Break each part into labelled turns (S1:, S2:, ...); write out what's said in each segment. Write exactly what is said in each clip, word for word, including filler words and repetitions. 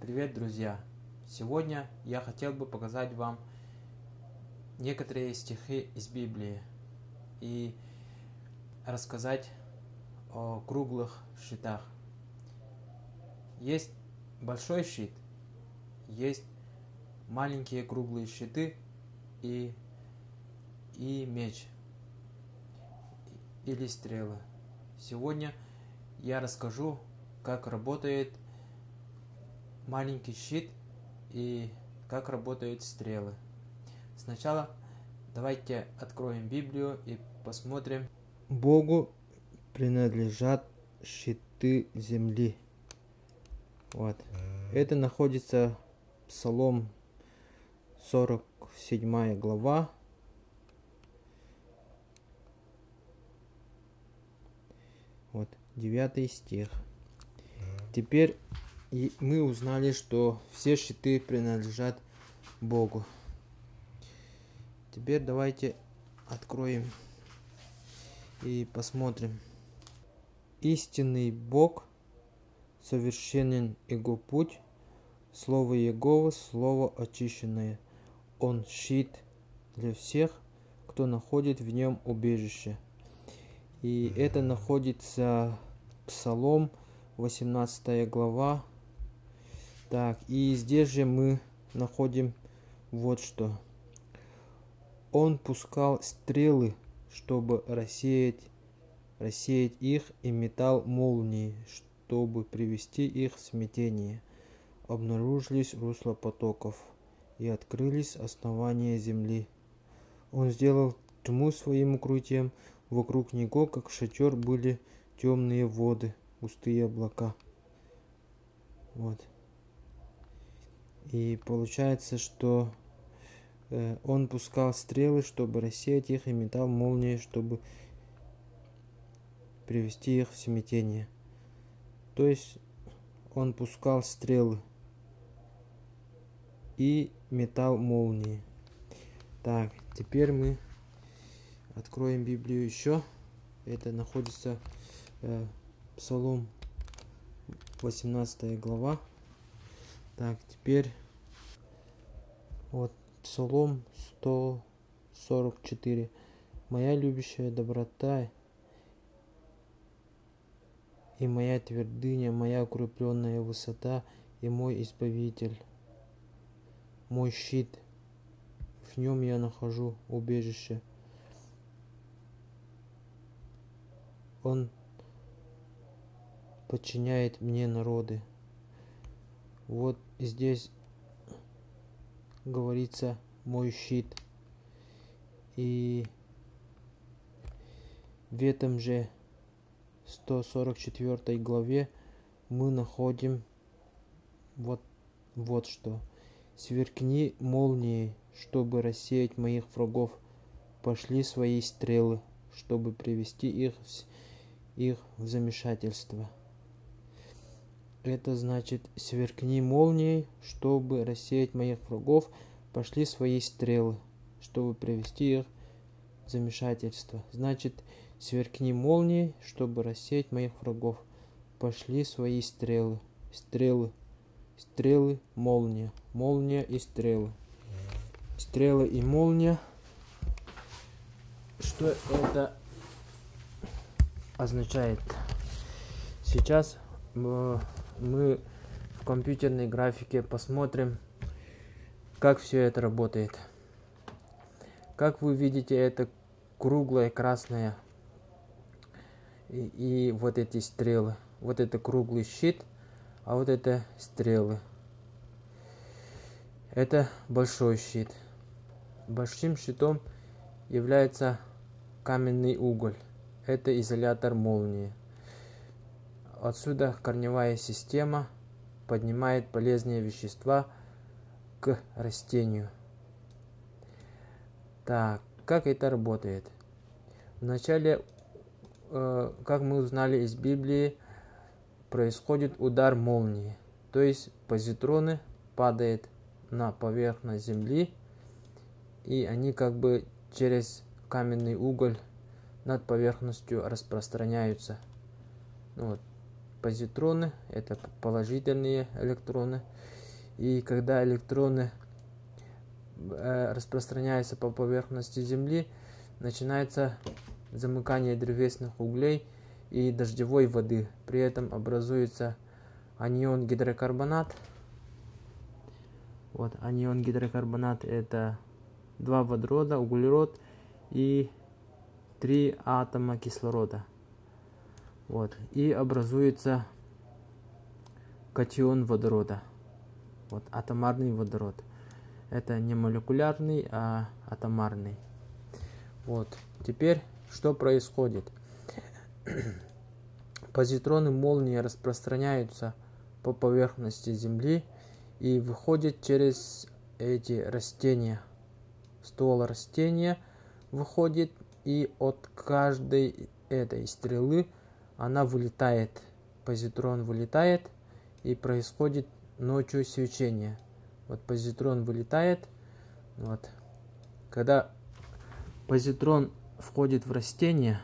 S1: Привет, друзья! Сегодня я хотел бы показать вам некоторые стихи из Библии и рассказать о круглых щитах. Есть большой щит, есть маленькие круглые щиты и, и меч или стрелы. Сегодня я расскажу, как работает маленький щит и как работают стрелы. Сначала давайте откроем Библию и посмотрим.
S2: Богу принадлежат щиты земли. Вот. Это находится Псалом сорок седьмая глава. Вот, девятый стих. Теперь мы узнали, что все щиты принадлежат Богу. Теперь давайте откроем и посмотрим. Истинный Бог, совершенен Его путь, Слово Его, Слово очищенное. Он щит для всех, кто находит в нем убежище. И это находится Псалом восемнадцатая глава. Так, и здесь же мы находим вот что. Он пускал стрелы, чтобы рассеять, рассеять их, и метал молнии, чтобы привести их в смятение. Обнаружились русла потоков, и открылись основания земли. Он сделал тьму своим укрытием, вокруг него, как шатер, были темные воды, густые облака. Вот. И получается, что э, он пускал стрелы, чтобы рассеять их, и метал молнии, чтобы привести их в смятение. То есть он пускал стрелы и метал молнии. Так, теперь мы откроем Библию еще. Это находится э, Псалом восемнадцатая глава. Так, теперь вот Псалом сто сорок четыре. Моя любящая доброта и моя твердыня, моя укрепленная высота и мой избавитель, мой щит, в нем я нахожу убежище. Он подчиняет мне народы. Вот здесь говорится мой щит. И в этом же сто сорок четвёртой главе мы находим вот, вот что. Сверкни молнией, чтобы рассеять моих врагов. Пошли свои стрелы, чтобы привести их в, их в замешательство. Это значит, сверкни молнией, чтобы рассеять моих врагов, пошли свои стрелы, чтобы привести их в замешательство. Значит, сверкни молнией, чтобы рассеять моих врагов, пошли свои стрелы. Стрелы, стрелы, молния, молния и стрелы. Стрелы и молния. Что это означает? Сейчас мы в компьютерной графике посмотрим, как все это работает. Как вы видите, это круглая красная и, и вот эти стрелы. Вот это круглый щит, а вот это стрелы. Это большой щит. Большим щитом является каменный уголь. Это изолятор молнии. Отсюда корневая система поднимает полезные вещества к растению. Так, как это работает? Вначале, э, как мы узнали из Библии, происходит удар молнии. То есть позитроны падают на поверхность земли, и они как бы через каменный уголь над поверхностью распространяются. Вот.
S1: позитроны, это положительные электроны. И когда электроны э, распространяются по поверхности Земли, начинается замыкание древесных углей и дождевой воды. При этом образуется анион гидрокарбонат. Вот, анион гидрокарбонат — это два водорода, углерод и три атома кислорода. Вот, и образуется катион водорода. Вот, атомарный водород. Это не молекулярный, а атомарный. Вот, теперь что происходит? Позитроны молнии распространяются по поверхности Земли и выходят через эти растения. Ствол растения выходит, и от каждой этой стрелы она вылетает. Позитрон вылетает, и происходит ночью свечение. Вот позитрон вылетает. Вот. Когда позитрон входит в растение,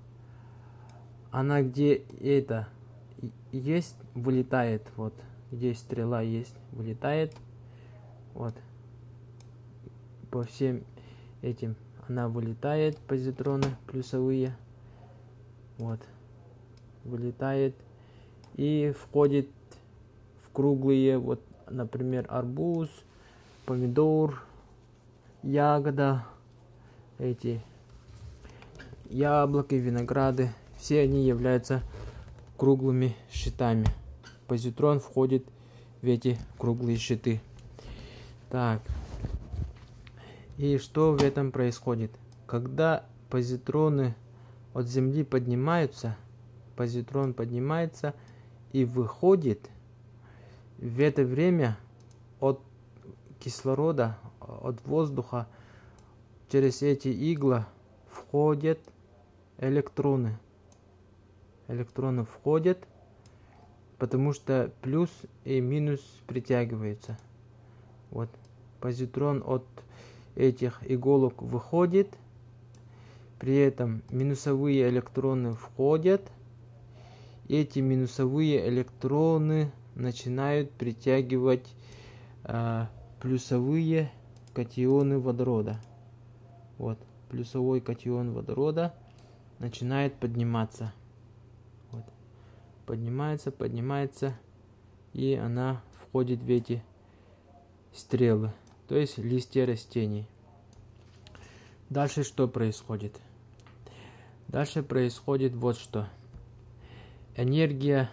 S1: она где это есть, вылетает. Вот, где стрела есть, вылетает. Вот. По всем этим она вылетает, позитроны плюсовые. Вот. Вылетает и входит в круглые, вот, например, арбуз, помидор, ягода, эти яблоки, винограды. Все они являются круглыми щитами. Позитрон входит в эти круглые щиты. Так. И что в этом происходит? Когда позитроны от Земли поднимаются, позитрон поднимается и выходит, в это время от кислорода, от воздуха через эти иглы входят электроны. Электроны входят, потому что плюс и минус притягиваются. Вот, позитрон от этих иголок выходит, при этом минусовые электроны входят. Эти минусовые электроны начинают притягивать э, плюсовые катионы водорода. Вот, плюсовой катион водорода начинает подниматься. Вот. Поднимается, поднимается, и она входит в эти стрелы, то есть листья растений. Дальше что происходит? Дальше происходит вот что. Энергия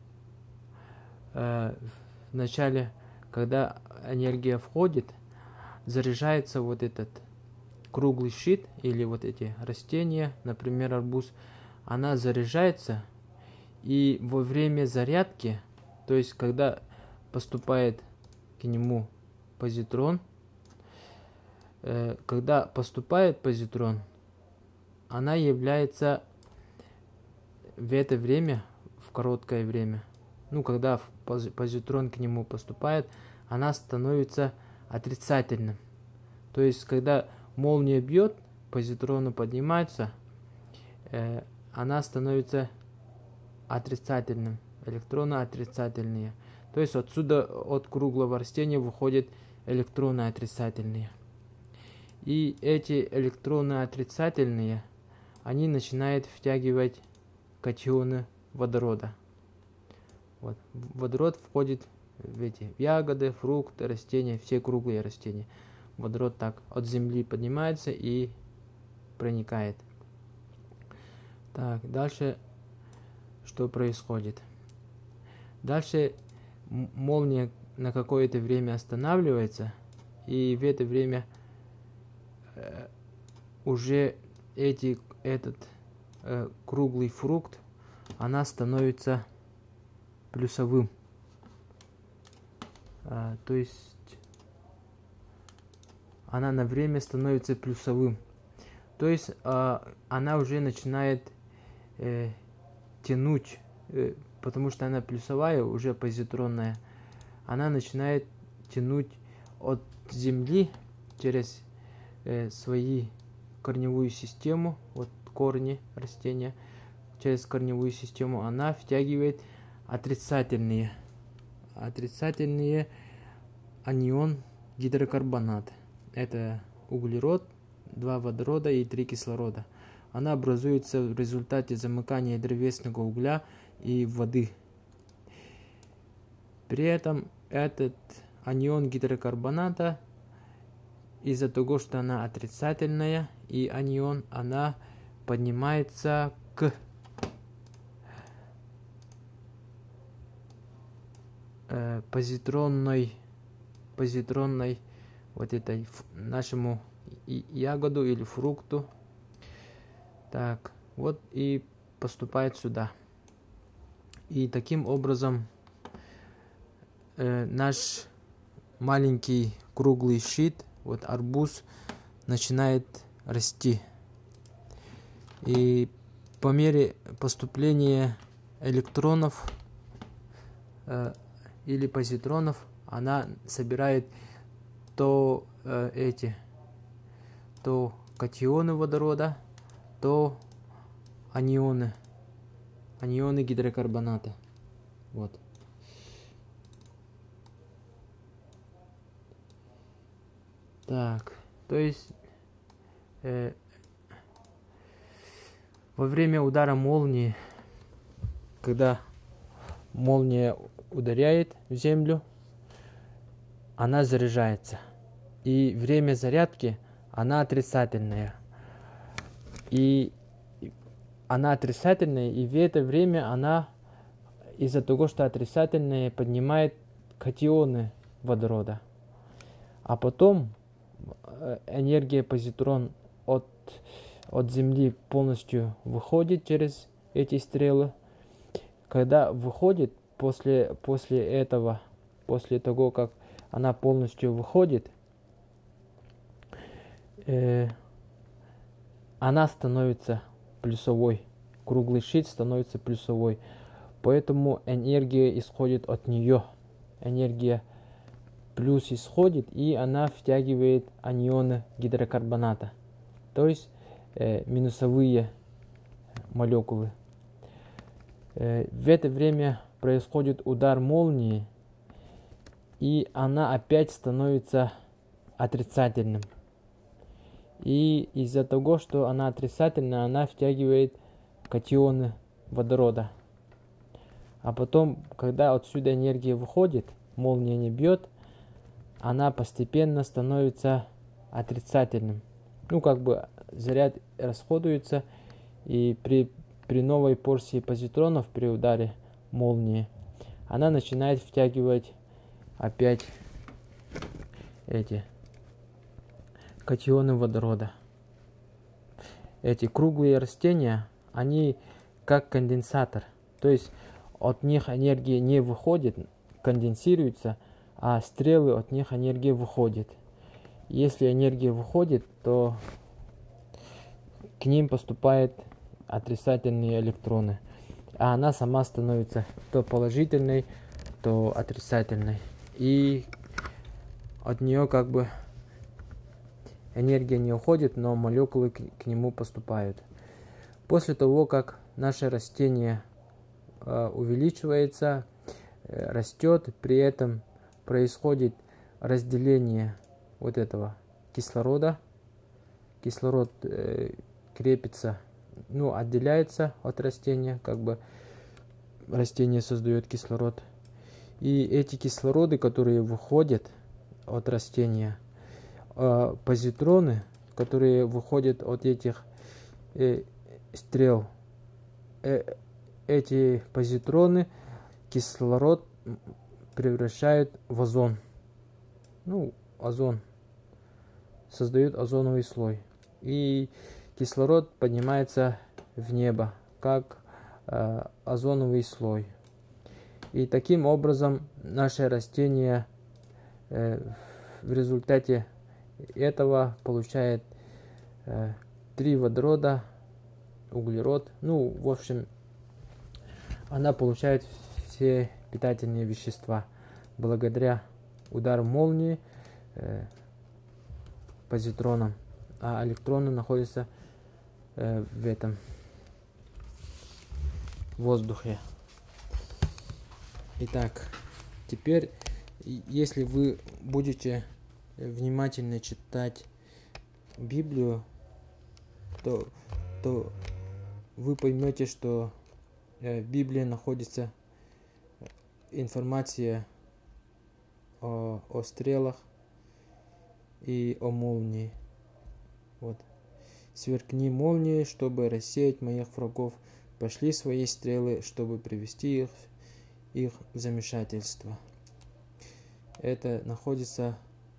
S1: э, в начале, когда энергия входит, заряжается вот этот круглый щит или вот эти растения, например, арбуз, она заряжается, и во время зарядки, то есть когда поступает к нему позитрон, э, когда поступает позитрон, она является в это время, в короткое время, ну, когда позитрон к нему поступает, она становится отрицательным. То есть, когда молния бьет, позитроны поднимаются, э, она становится отрицательным. Электроны отрицательные. То есть, отсюда, от круглого растения выходят электроны отрицательные. И эти электроны отрицательные, они начинают втягивать катионы водорода. Вот. Водород входит в эти ягоды, фрукты, растения, все круглые растения. Водород так от земли поднимается и проникает. Так, дальше что происходит? Дальше молния на какое-то время останавливается, и в это время э, уже эти, этот э, круглый фрукт, она становится плюсовым. А, то есть она на время становится плюсовым. То есть а, она уже начинает э, тянуть, э, потому что она плюсовая, уже позитронная, она начинает тянуть от земли через э, свои корневую систему, вот корни растения, через корневую систему она втягивает отрицательные, отрицательные анион гидрокарбонат. Это углерод, два водорода и три кислорода. Она образуется в результате замыкания древесного угля и воды. При этом этот анион гидрокарбоната, из-за того, что она отрицательная, и анион, она поднимается к э, позитронной, позитронной вот этой нашему ягоду или фрукту. Так, вот и поступает сюда. И таким образом э, наш маленький круглый щит, вот арбуз, начинает расти. И по мере поступления электронов э, или позитронов она собирает то э, эти, то катионы водорода, то анионы, анионы гидрокарбоната. Вот. Так, то есть э, во время удара молнии, когда молния ударяет в землю, она заряжается. И время зарядки, она отрицательная. И она отрицательная, и в это время она, из-за того, что отрицательная, поднимает катионы водорода. А потом энергия позитрон от, от Земли полностью выходит через эти стрелы. Когда выходит, после, после этого, после того, как она полностью выходит, э, она становится плюсовой. Круглый щит становится плюсовой. Поэтому энергия исходит от нее. Энергия плюс исходит, и она втягивает анионы гидрокарбоната. То есть э, минусовые молекулы. Э, в это время происходит удар молнии, и она опять становится отрицательным. И из-за того, что она отрицательная, она втягивает катионы водорода. А потом, когда отсюда энергия выходит, молния не бьет, она постепенно становится отрицательным. Ну, как бы заряд расходуется, и при, при новой порции позитронов, при ударе молнии, она начинает втягивать опять эти катионы водорода. Эти круглые растения, они как конденсатор. То есть от них энергия не выходит, конденсируется, а стрелы от них энергия выходит. Если энергия выходит, то к ним поступают отрицательные электроны. А она сама становится то положительной, то отрицательной. И от нее как бы энергия не уходит, но молекулы к, к нему поступают. После того, как наше растение э, увеличивается, э, растет, при этом происходит разделение вот этого кислорода. Кислород э, крепится, ну, отделяется от растения, как бы растение создает кислород. И эти кислороды, которые выходят от растения, э, позитроны, которые выходят от этих э, стрел, э, эти позитроны кислород превращают в озон. Ну, озон. Создают озоновый слой. И кислород поднимается в небо, как э, озоновый слой. И таким образом наше растение э, в результате этого получает э, три водорода, углерод. Ну, в общем, она получает все питательные вещества благодаря удару молнии э, позитронам, а электроны находятся э, в этом воздухе.
S2: Итак, теперь, если вы будете внимательно читать Библию, то, то вы поймете, что в Библии находится информация о, о стрелах и о молнии. Вот. Сверкни молнии, чтобы рассеять моих врагов. Пошли свои стрелы, чтобы привести их, их в замешательство. Это находится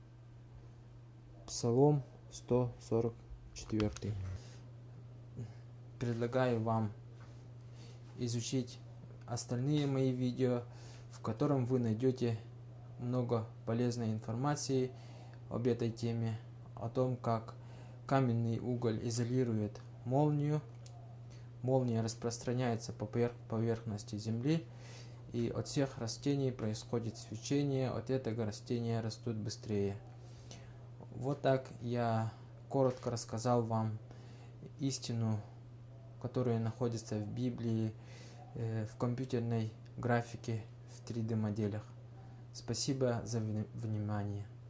S2: Псалом сто сорок четыре. Предлагаю вам изучить остальные мои видео, в котором вы найдете много полезной информации об этой теме, о том, как каменный уголь изолирует молнию. Молния распространяется по поверхности Земли, и от всех растений происходит свечение, от этого растения растут быстрее. Вот так я коротко рассказал вам истину, которая находится в Библии, в компьютерной графике, в три дэ моделях. Спасибо за внимание.